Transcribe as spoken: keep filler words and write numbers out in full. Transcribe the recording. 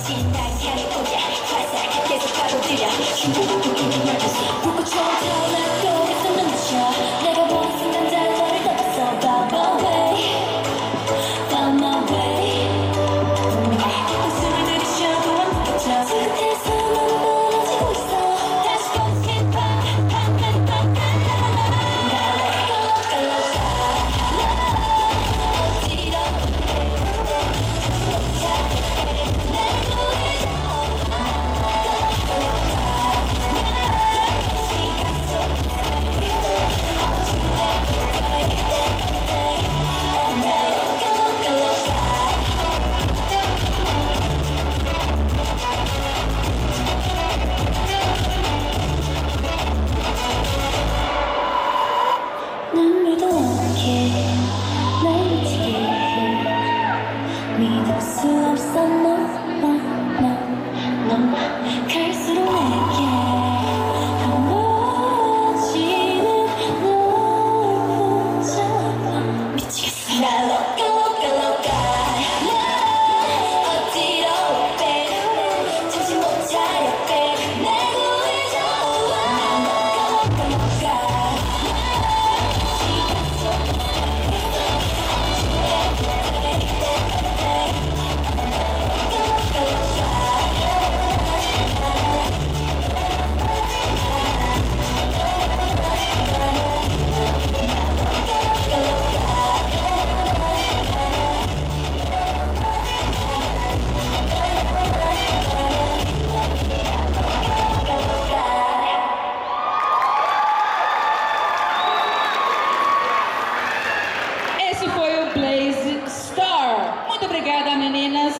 진달향이 고개 화살 계속 가로들여 중국국인이 넓어서 불꽃처럼 타올라 떠오르서 눈부셔 내가 보는 순간 다 너를 떠봤어 Found my way Found my way 웃음을 들이쉬어도 안 묶여져 저 끝에서 너는 멀어지고 있어 다시 보고 싶어 팡팡팡팡 눈물도 않게 날 미치게 해 믿을 수 없어 너